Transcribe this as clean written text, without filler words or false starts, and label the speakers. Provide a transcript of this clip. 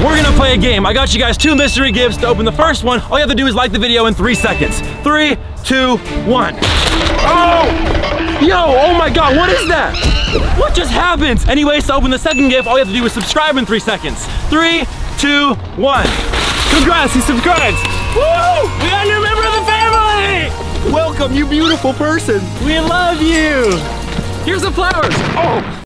Speaker 1: we're gonna play a game. I got you guys 2 mystery gifts to open the first one. All you have to do is like the video in 3 seconds. 3, 2, 1. Oh! Yo, oh my God, what is that? What just happened? Anyways, to open the second gift, all you have to do is subscribe in 3 seconds. 3, 2, 1. Congrats, he subscribes. Woo! We got a new member of the family!
Speaker 2: Welcome, you beautiful person.
Speaker 1: We love you. Here's the flowers. Oh!